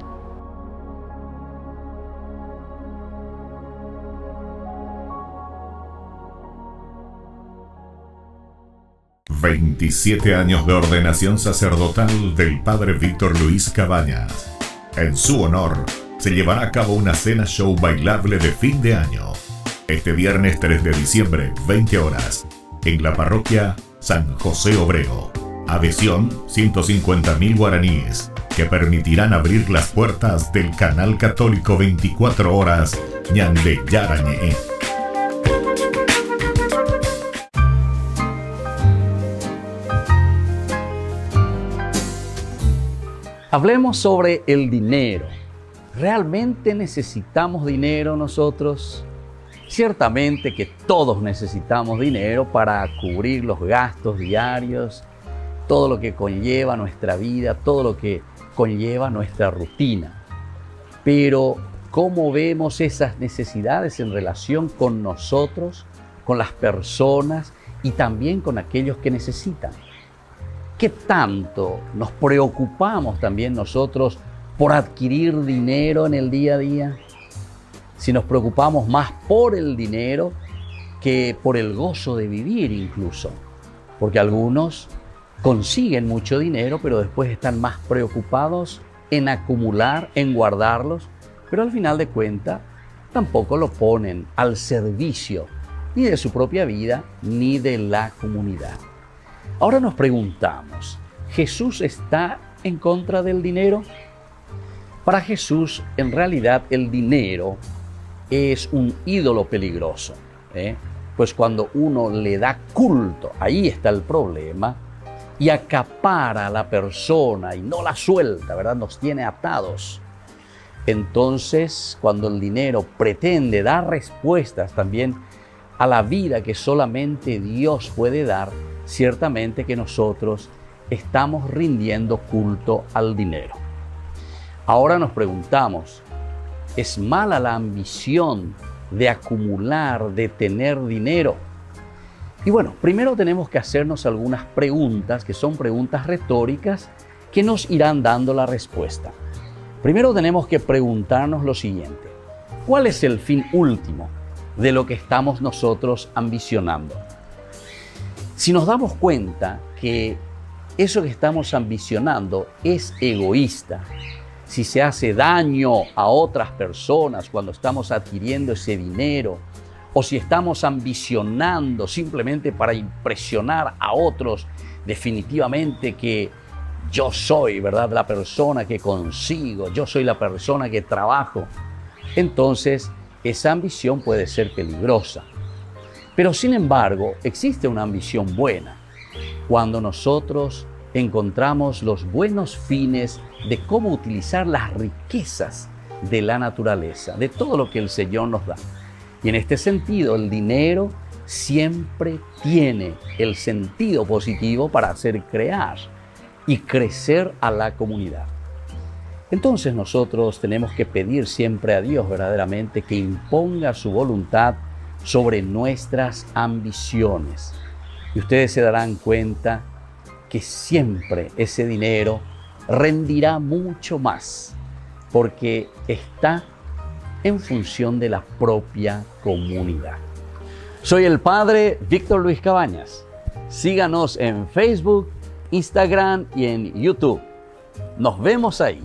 Speaker 1: veintisiete años de ordenación sacerdotal del Padre Víctor Luis Cabañas. En su honor, se llevará a cabo una cena show bailable de fin de año. Este viernes tres de diciembre, veinte horas, en la parroquia San José Obrero. Adhesión ciento cincuenta mil guaraníes, que permitirán abrir las puertas del canal católico veinticuatro horas Ñande Yarañe.
Speaker 12: Hablemos sobre el dinero. ¿Realmente necesitamos dinero nosotros? Ciertamente que todos necesitamos dinero para cubrir los gastos diarios, todo lo que conlleva nuestra vida, todo lo que conlleva nuestra rutina. Pero, ¿cómo vemos esas necesidades en relación con nosotros, con las personas y también con aquellos que necesitan? ¿Qué tanto nos preocupamos también nosotros por adquirir dinero en el día a día? Si nos preocupamos más por el dinero que por el gozo de vivir incluso. Porque algunos consiguen mucho dinero, pero después están más preocupados en acumular, en guardarlos, pero al final de cuentas tampoco lo ponen al servicio ni de su propia vida ni de la comunidad. Ahora nos preguntamos, ¿Jesús está en contra del dinero? Para Jesús, en realidad, el dinero es un ídolo peligroso, ¿eh? Pues cuando uno le da culto, ahí está el problema, y acapara a la persona y no la suelta, ¿verdad? Nos tiene atados. Entonces, cuando el dinero pretende dar respuestas también a la vida que solamente Dios puede dar, ciertamente que nosotros estamos rindiendo culto al dinero. Ahora nos preguntamos, ¿es mala la ambición de acumular, de tener dinero? Y bueno, primero tenemos que hacernos algunas preguntas que son preguntas retóricas que nos irán dando la respuesta. Primero tenemos que preguntarnos lo siguiente: ¿cuál es el fin último de lo que estamos nosotros ambicionando? Si nos damos cuenta que eso que estamos ambicionando es egoísta, si se hace daño a otras personas cuando estamos adquiriendo ese dinero, o si estamos ambicionando simplemente para impresionar a otros, definitivamente que yo soy, ¿verdad?, la persona que consigo, yo soy la persona que trabajo, entonces esa ambición puede ser peligrosa. Pero sin embargo, existe una ambición buena cuando nosotros encontramos los buenos fines de cómo utilizar las riquezas de la naturaleza, de todo lo que el Señor nos da. Y en este sentido, el dinero siempre tiene el sentido positivo para hacer crear y crecer a la comunidad. Entonces nosotros tenemos que pedir siempre a Dios verdaderamente que imponga su voluntad sobre nuestras ambiciones. Y ustedes se darán cuenta que siempre ese dinero rendirá mucho más, porque está en función de la propia comunidad. Soy el Padre Víctor Luis Cabañas. Síganos en Facebook, Instagram y en YouTube. Nos vemos ahí.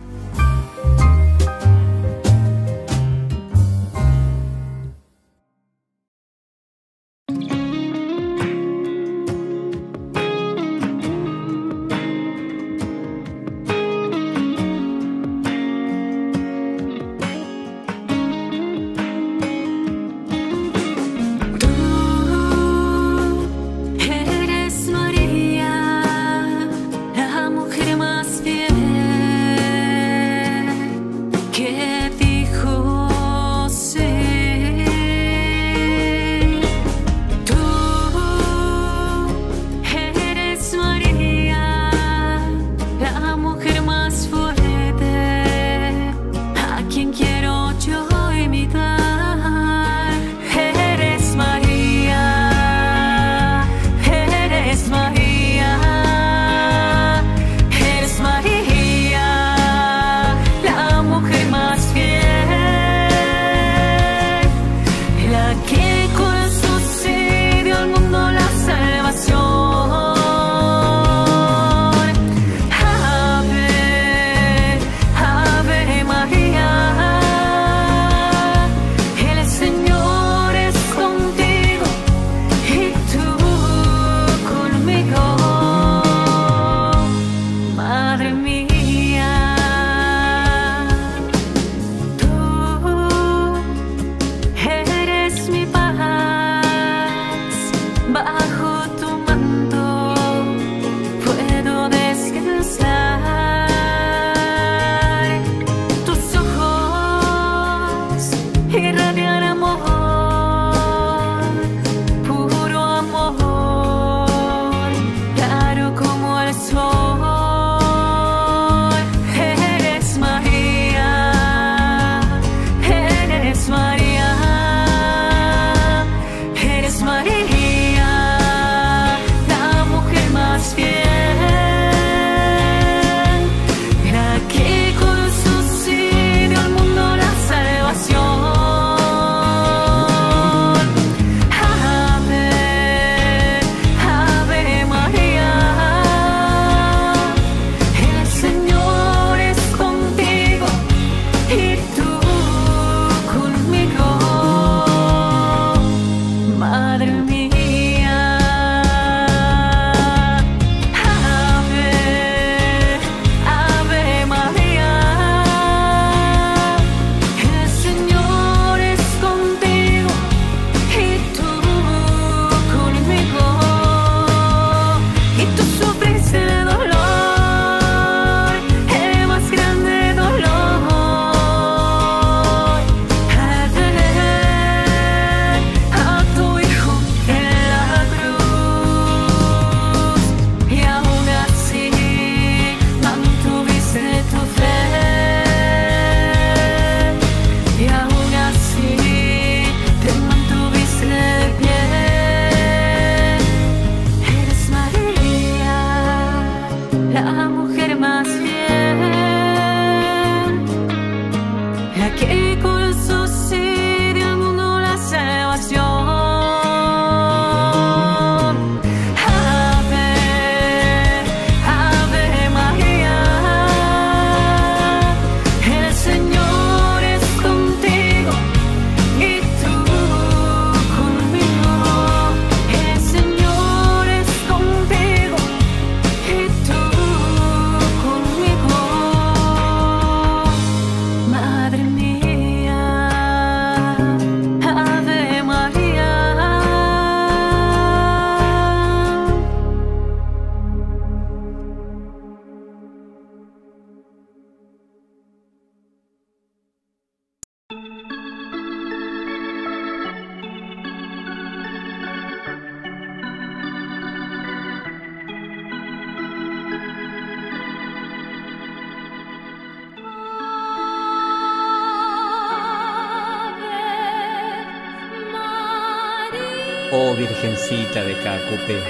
Speaker 13: Oh Virgencita de Cacupé,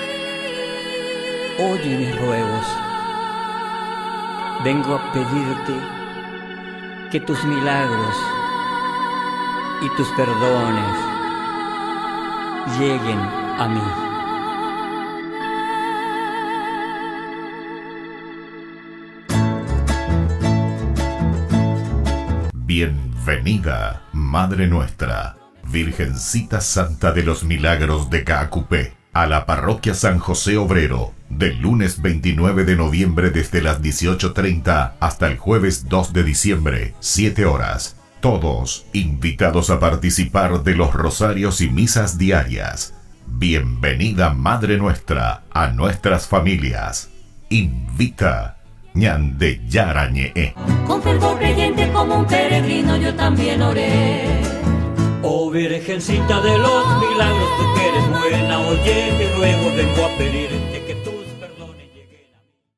Speaker 13: oye mis ruegos. Vengo a pedirte que tus milagros y tus perdones lleguen a mí.
Speaker 1: Bienvenida, Madre Nuestra, Virgencita Santa de los Milagros de Caacupé, a la Parroquia San José Obrero, del lunes veintinueve de noviembre desde las dieciocho treinta hasta el jueves dos de diciembre, siete horas. Todos invitados a participar de los rosarios y misas diarias. Bienvenida, Madre Nuestra, a nuestras familias. Invita Ñande Yarañe.
Speaker 14: Con fervor creyente como un peregrino yo también oré.
Speaker 13: Oh Virgencita de los Milagros, tú que eres buena, oye mi ruego, vengo a pedirte que tus perdones lleguen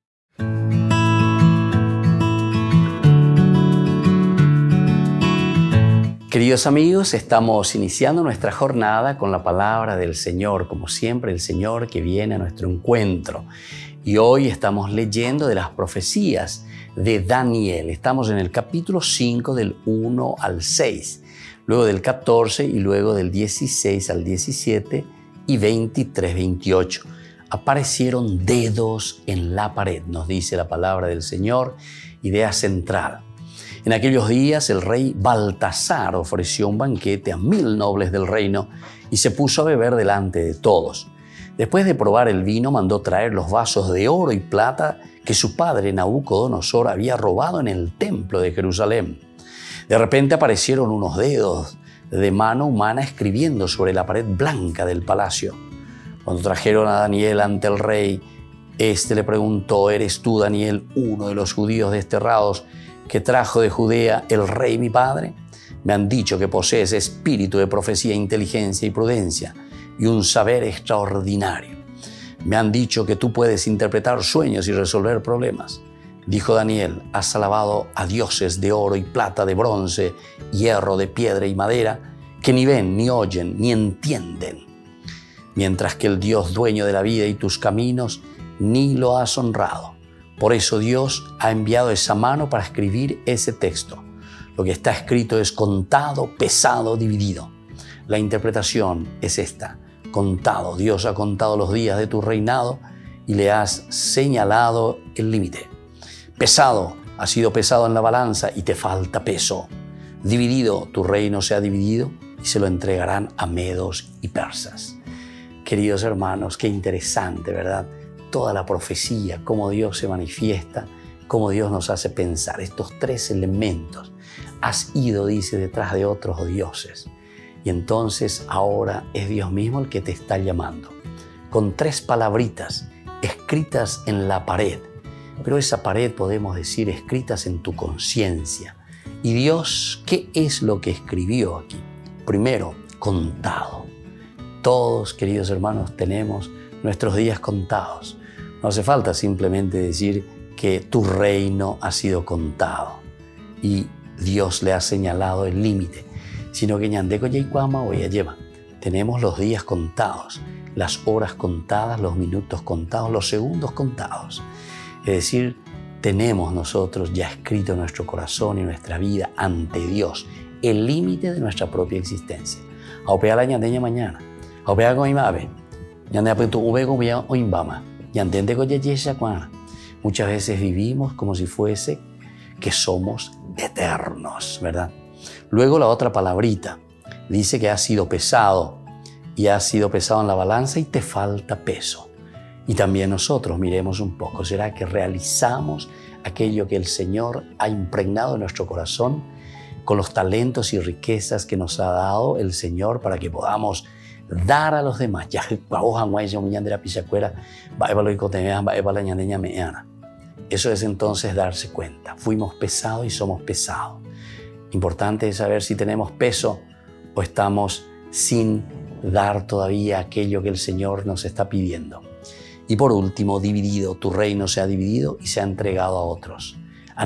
Speaker 12: a mí. Queridos amigos, estamos iniciando nuestra jornada con la palabra del Señor, como siempre el Señor que viene a nuestro encuentro. Y hoy estamos leyendo de las profecías de Daniel. Estamos en el capítulo cinco del uno al seis. Luego del catorce y luego del dieciséis al diecisiete y veintitrés, veintiocho. Aparecieron dedos en la pared, nos dice la palabra del Señor, idea central. En aquellos días el rey Baltasar ofreció un banquete a mil nobles del reino y se puso a beber delante de todos. Después de probar el vino, mandó traer los vasos de oro y plata que su padre Nabucodonosor había robado en el templo de Jerusalén. De repente aparecieron unos dedos de mano humana escribiendo sobre la pared blanca del palacio. Cuando trajeron a Daniel ante el rey, éste le preguntó: ¿Eres tú, Daniel, uno de los judíos desterrados que trajo de Judea el rey mi padre? Me han dicho que posees espíritu de profecía, inteligencia y prudencia y un saber extraordinario. Me han dicho que tú puedes interpretar sueños y resolver problemas. Dijo Daniel: has alabado a dioses de oro y plata, de bronce, hierro, de piedra y madera, que ni ven, ni oyen, ni entienden. Mientras que el Dios dueño de la vida y tus caminos ni lo has honrado. Por eso Dios ha enviado esa mano para escribir ese texto. Lo que está escrito es contado, pesado, dividido. La interpretación es esta: contado. Dios ha contado los días de tu reinado y le has señalado el límite. Pesado, ha sido pesado en la balanza y te falta peso. Dividido, tu reino se ha dividido y se lo entregarán a medos y persas. Queridos hermanos, qué interesante, ¿verdad? Toda la profecía, cómo Dios se manifiesta, cómo Dios nos hace pensar. Estos tres elementos. Has ido, dice, detrás de otros dioses. Y entonces ahora es Dios mismo el que te está llamando. Con tres palabritas escritas en la pared. Pero esa pared, podemos decir, escritas en tu conciencia. Y Dios, ¿qué es lo que escribió aquí? Primero, contado. Todos, queridos hermanos, tenemos nuestros días contados. No hace falta simplemente decir que tu reino ha sido contado y Dios le ha señalado el límite, sino que ñandeco yaicuama oya lleva. Tenemos los días contados, las horas contadas, los minutos contados, los segundos contados. Es decir, tenemos nosotros ya escrito en nuestro corazón y nuestra vida ante Dios el límite de nuestra propia existencia. Aupea la ñandeña mañana, aupea con imabe, ñande apunto ube con vía o imbama, ñandende con yeyesha cuana. Muchas veces vivimos como si fuese que somos eternos, ¿verdad? Luego la otra palabrita dice que ha sido pesado y ha sido pesado en la balanza y te falta peso. Y también nosotros miremos un poco, ¿será que realizamos aquello que el Señor ha impregnado en nuestro corazón con los talentos y riquezas que nos ha dado el Señor para que podamos dar a los demás? Eso es entonces darse cuenta. Fuimos pesados y somos pesados. Importante es saber si tenemos peso o estamos sin dar todavía aquello que el Señor nos está pidiendo. Y por último, dividido. Tu reino se ha dividido y se ha entregado a otros.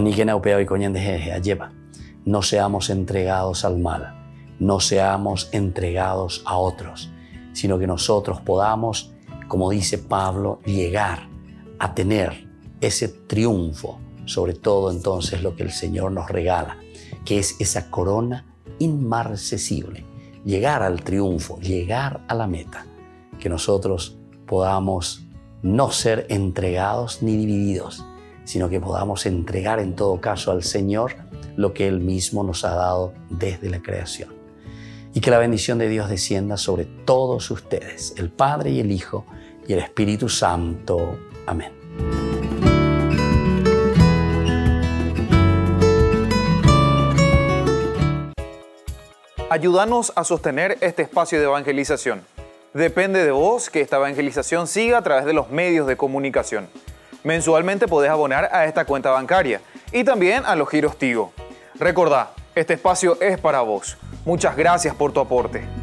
Speaker 12: No seamos entregados al mal, no seamos entregados a otros, sino que nosotros podamos, como dice Pablo, llegar a tener ese triunfo, sobre todo entonces lo que el Señor nos regala, que es esa corona inmarcesible. Llegar al triunfo, llegar a la meta, que nosotros podamos no ser entregados ni divididos, sino que podamos entregar en todo caso al Señor lo que Él mismo nos ha dado desde la creación. Y que la bendición de Dios descienda sobre todos ustedes, el Padre y el Hijo y el Espíritu Santo. Amén.
Speaker 15: Ayúdanos a sostener este espacio de evangelización. Depende de vos que esta evangelización siga a través de los medios de comunicación. Mensualmente podés abonar a esta cuenta bancaria y también a los giros Tigo. Recordá, este espacio es para vos. Muchas gracias por tu aporte.